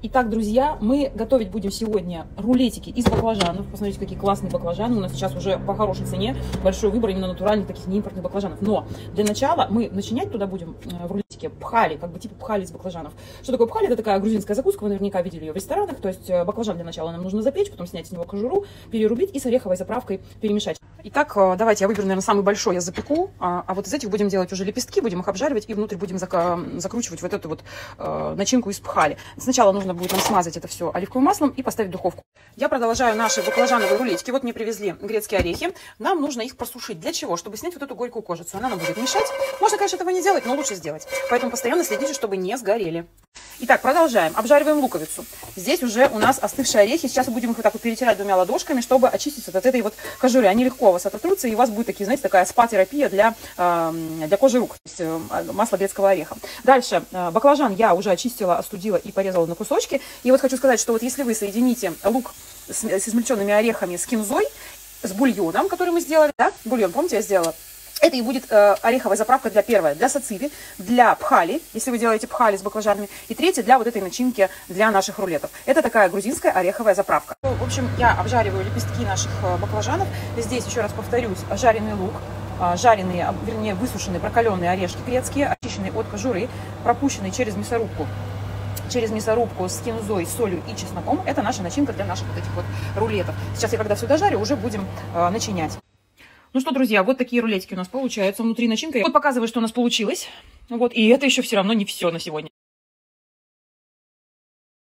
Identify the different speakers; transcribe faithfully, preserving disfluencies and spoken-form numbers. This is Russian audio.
Speaker 1: Итак, друзья, мы готовить будем сегодня рулетики из баклажанов. Посмотрите, какие классные баклажаны. У нас сейчас уже по хорошей цене большой выбор именно натуральных, таких неимпортных баклажанов. Но для начала мы начинять туда будем в рулетике пхали, как бы типа пхали из баклажанов. Что такое пхали? Это такая грузинская закуска, вы наверняка видели ее в ресторанах. То есть баклажан для начала нам нужно запечь, потом снять с него кожуру, перерубить и с ореховой заправкой перемешать. Итак, давайте я выберу, наверное, самый большой, я запеку. А, а вот из этих будем делать уже лепестки, будем их обжаривать и внутрь будем зак закручивать вот эту вот э, начинку из пхали. Сначала нужно будет нам смазать это все оливковым маслом и поставить в духовку. Я продолжаю наши баклажановые рулетики. Вот мне привезли грецкие орехи. Нам нужно их просушить. Для чего? Чтобы снять вот эту горькую кожицу. Она нам будет мешать. Можно, конечно, этого не делать, но лучше сделать. Поэтому постоянно следите, чтобы не сгорели. Итак, продолжаем. Обжариваем луковицу. Здесь уже у нас остывшие орехи. Сейчас мы будем их вот так вот перетирать двумя ладошками, чтобы очиститься от этой вот кожуры. Они легко у вас ототрутся, и у вас будет такие, знаете, такая спа-терапия для, э, для кожи рук. То есть э, масло грецкого ореха. Дальше. Э, баклажан я уже очистила, остудила и порезала на кусочки. И вот хочу сказать, что вот если вы соедините лук с, с измельченными орехами, с кинзой, с бульоном, который мы сделали, да, бульон, помните, я сделала? Это и будет э, ореховая заправка для первой, для сациви, для пхали, если вы делаете пхали с баклажанами, и третья для вот этой начинки для наших рулетов. Это такая грузинская ореховая заправка. В общем, я обжариваю лепестки наших баклажанов. Здесь, еще раз повторюсь, жареный лук, жареные, вернее, высушенные, прокаленные орешки грецкие, очищенные от кожуры, пропущенные через мясорубку. Через мясорубку с кинзой, солью и чесноком. Это наша начинка для наших вот этих вот рулетов. Сейчас я, когда все дожарю, уже будем э, начинять. Ну что, друзья, вот такие рулетики у нас получаются. Внутри начинка. Вот показываю, что у нас получилось. Вот, и это еще все равно не все на сегодня.